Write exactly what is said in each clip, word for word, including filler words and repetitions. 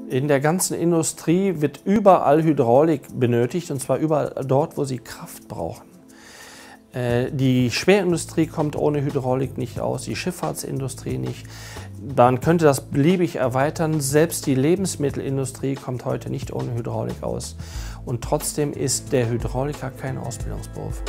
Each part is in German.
In der ganzen Industrie wird überall Hydraulik benötigt, und zwar überall dort, wo sie Kraft brauchen. Die Schwerindustrie kommt ohne Hydraulik nicht aus, die Schifffahrtsindustrie nicht. Man könnte das beliebig erweitern. Selbst die Lebensmittelindustrie kommt heute nicht ohne Hydraulik aus. Und trotzdem ist der Hydrauliker kein Ausbildungsberuf.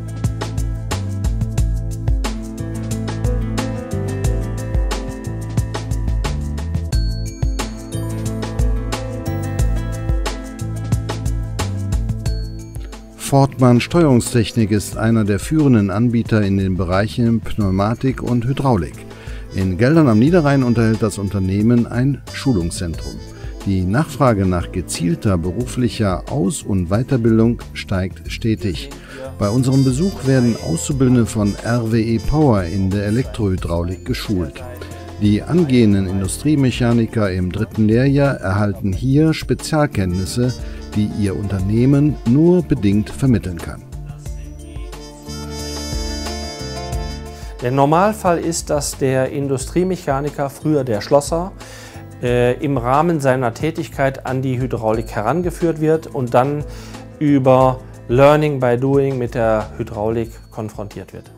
Fortmann Steuerungstechnik ist einer der führenden Anbieter in den Bereichen Pneumatik und Hydraulik. In Geldern am Niederrhein unterhält das Unternehmen ein Schulungszentrum. Die Nachfrage nach gezielter beruflicher Aus- und Weiterbildung steigt stetig. Bei unserem Besuch werden Auszubildende von R W E Power in der Elektrohydraulik geschult. Die angehenden Industriemechaniker im dritten Lehrjahr erhalten hier Spezialkenntnisse, die ihr Unternehmen nur bedingt vermitteln kann. Der Normalfall ist, dass der Industriemechaniker, früher der Schlosser, äh, im Rahmen seiner Tätigkeit an die Hydraulik herangeführt wird und dann über Learning by Doing mit der Hydraulik konfrontiert wird.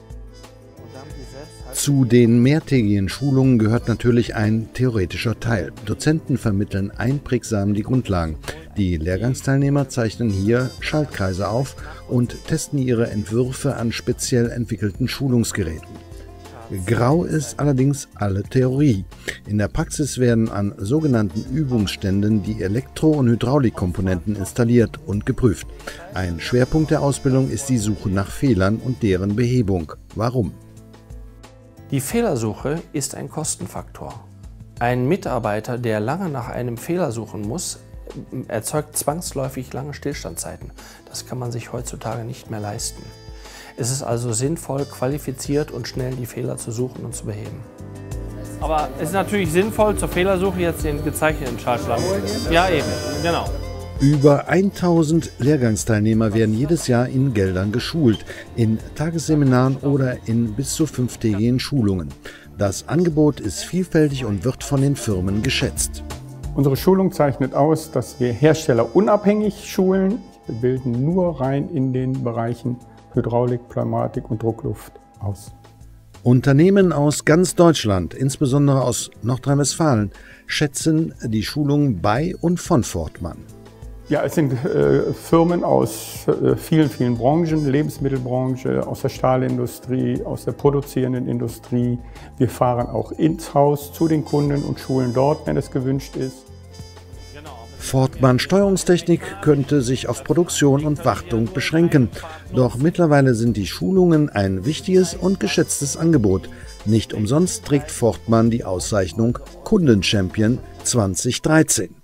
Zu den mehrtägigen Schulungen gehört natürlich ein theoretischer Teil. Dozenten vermitteln einprägsam die Grundlagen. Die Lehrgangsteilnehmer zeichnen hier Schaltkreise auf und testen ihre Entwürfe an speziell entwickelten Schulungsgeräten. Grau ist allerdings alle Theorie. In der Praxis werden an sogenannten Übungsständen die Elektro- und Hydraulikkomponenten installiert und geprüft. Ein Schwerpunkt der Ausbildung ist die Suche nach Fehlern und deren Behebung. Warum? Die Fehlersuche ist ein Kostenfaktor. Ein Mitarbeiter, der lange nach einem Fehler suchen muss, erzeugt zwangsläufig lange Stillstandzeiten. Das kann man sich heutzutage nicht mehr leisten. Es ist also sinnvoll, qualifiziert und schnell die Fehler zu suchen und zu beheben. Aber es ist natürlich sinnvoll, zur Fehlersuche jetzt den gezeichneten Schaltplan. Ja, eben, genau. Über tausend Lehrgangsteilnehmer werden jedes Jahr in Geldern geschult, in Tagesseminaren oder in bis zu fünftägigen Schulungen. Das Angebot ist vielfältig und wird von den Firmen geschätzt. Unsere Schulung zeichnet aus, dass wir herstellerunabhängig schulen. Wir bilden nur rein in den Bereichen Hydraulik, Pneumatik und Druckluft aus. Unternehmen aus ganz Deutschland, insbesondere aus Nordrhein-Westfalen, schätzen die Schulung bei und von Fortmann. Ja, es sind äh, Firmen aus äh, vielen, vielen Branchen, Lebensmittelbranche, aus der Stahlindustrie, aus der produzierenden Industrie. Wir fahren auch ins Haus zu den Kunden und schulen dort, wenn es gewünscht ist. Fortmann Steuerungstechnik könnte sich auf Produktion und Wartung beschränken. Doch mittlerweile sind die Schulungen ein wichtiges und geschätztes Angebot. Nicht umsonst trägt Fortmann die Auszeichnung Kundenchampion zweitausenddreizehn.